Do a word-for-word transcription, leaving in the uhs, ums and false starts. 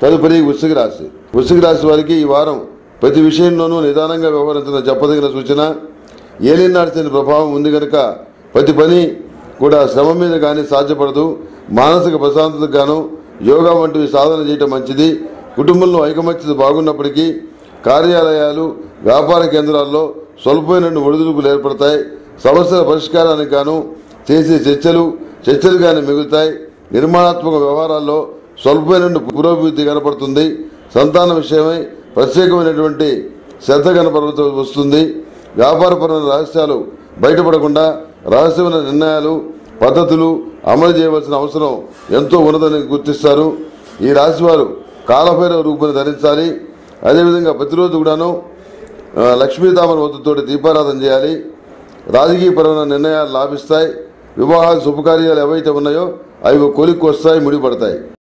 తదుపరి వృశ్చిక రాశి. వృశ్చిక రాశి వారికి ఈ వారం ప్రతి విషయంలోనూ నిదానంగా వ్యవహరించడం చెప్పదగిన సూచన. ఏలినాటి శని ప్రభావం ఉంది కనుక ప్రతి పని కూడా శ్రమ మీద కానీ సాధ్యపడదు. మానసిక ప్రశాంతతకు గాను యోగా వంటివి సాధన చేయటం మంచిది. కుటుంబంలో ఐకమత్యత బాగున్నప్పటికీ కార్యాలయాలు వ్యాపార కేంద్రాల్లో స్వల్పమైన ఒడిదుడుకులు ఏర్పడతాయి. సమస్యల పరిష్కారానికి గాను చేసే చర్చలు చర్చలుగానే మిగులుతాయి. నిర్మాణాత్మక వ్యవహారాల్లో స్వల్పమైన పురోభివృద్ధి కనపడుతుంది. సంతాన విషయమై ప్రత్యేకమైనటువంటి శ్రద్ధ కనపడుతూ వస్తుంది. వ్యాపారపరమైన రహస్యాలు బయటపడకుండా రహస్యమైన నిర్ణయాలు పద్ధతులు అమలు చేయవలసిన అవసరం ఎంతో ఉన్నదని గుర్తిస్తారు. ఈ రాశి వారు కాలభైరవ రూపాన్ని ధరించాలి. అదేవిధంగా ప్రతిరోజు కూడాను లక్ష్మీతామర వత్తుతోటి దీపారాధన చేయాలి. రాజకీయపరమైన నిర్ణయాలు లాభిస్తాయి. వివాహాలు శుభకార్యాలు ఏవైతే ఉన్నాయో అవి కొలిక్కి వస్తాయి, ముడిపడతాయి.